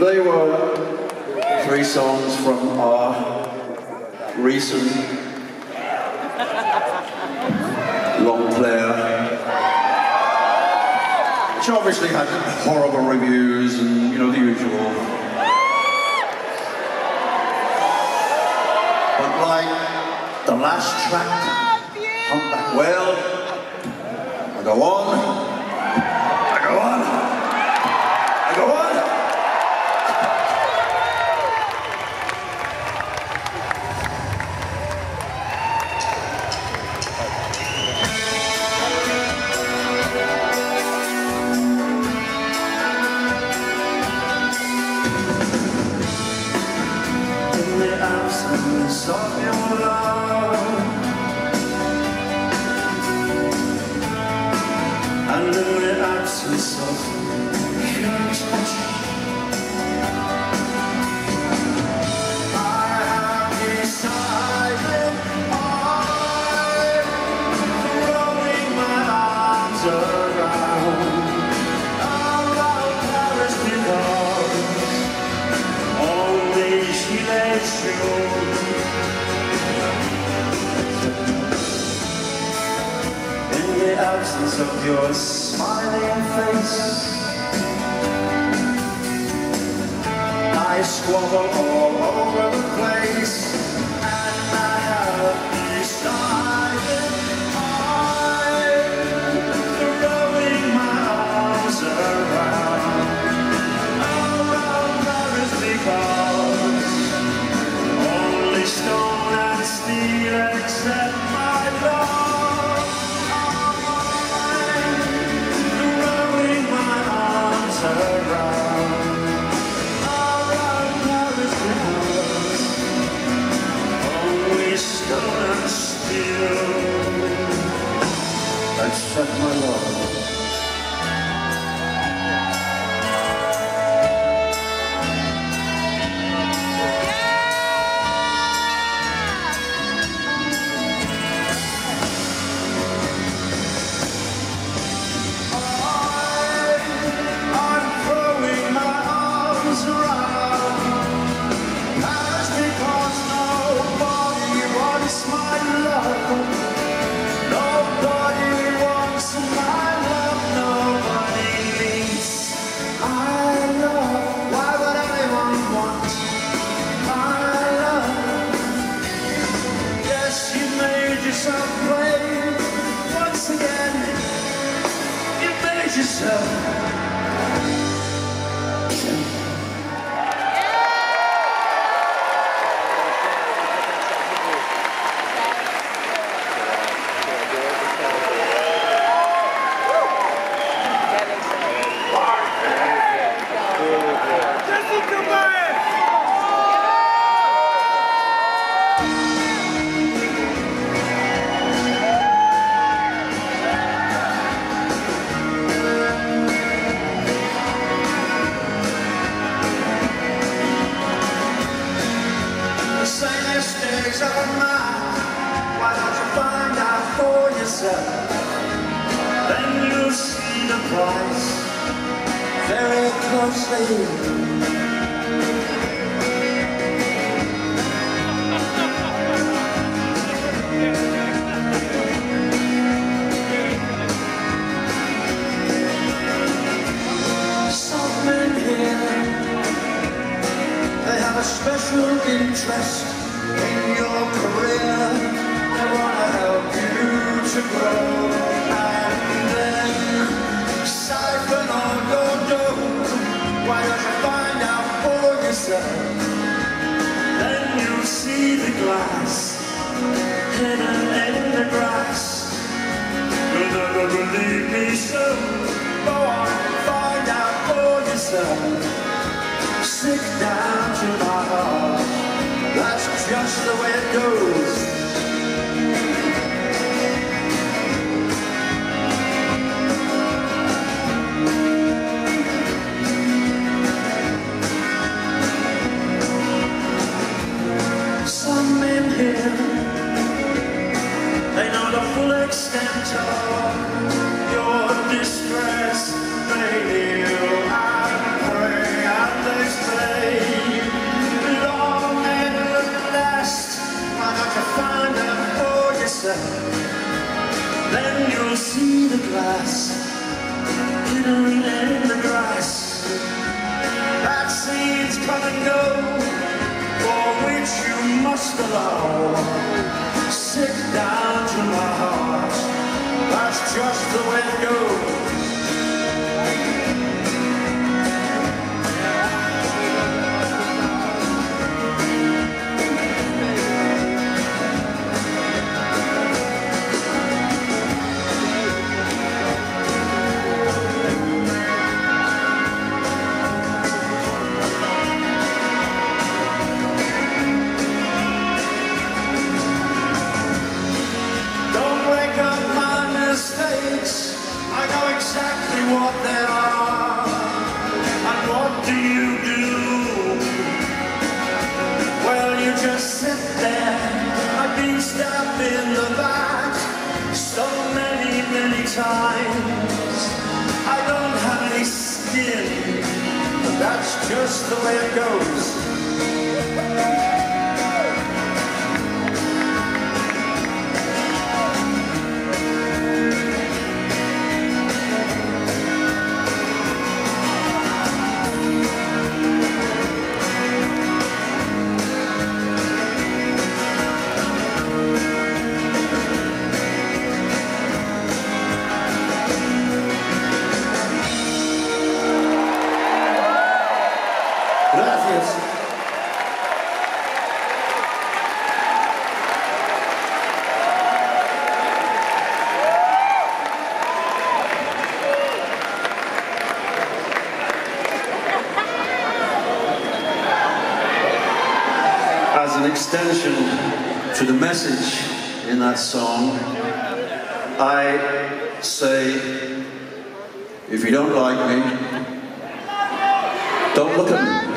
They were 3 songs from our recent long player, which obviously had horrible reviews and, you know, the usual. But like the last track, Hunt Back Well, I go on, I go on, I go on. Of your love, and in the absence of your touch, I have decided I'm throwing my arms around Paris because only she lets you. In the absence of your smiling face, I squabble all over the place, and I have decided I'm throwing my arms around Paris because only stone and steel accept my love. Accept my love. I'm throwing my arms around Paris because nobody wants my love. Nobody wants my love, nobody needs my love. Why would anyone want my love? Yes, you made yourself plain once again. You made yourself. Why don't you find out for yourself? Then you'll see the price very closely. Some men here, they have a special interest in your career. They want to help you to grow and then siphon all your dough. Why don't you find out for yourself? Then you'll see the glass hidden in the grass. You'll never believe me, so go on, find out for yourself. Sick down to my heart. That's just the way it goes. Some men here, they know the full extent of your distress. They kneel and pray and they explain. you'll see the glass glittering in the grass. That scene's come and go, for which you must allow. Sit down to my heart, that's just the way it goes. I know exactly what they are. And what do you do? Well, you just sit there. I've been stabbed in the back so many, many times. I don't have any skin, but that's just the way it goes. Gracias. As an extension to the message in that song, I say, if you don't like me, don't look at me.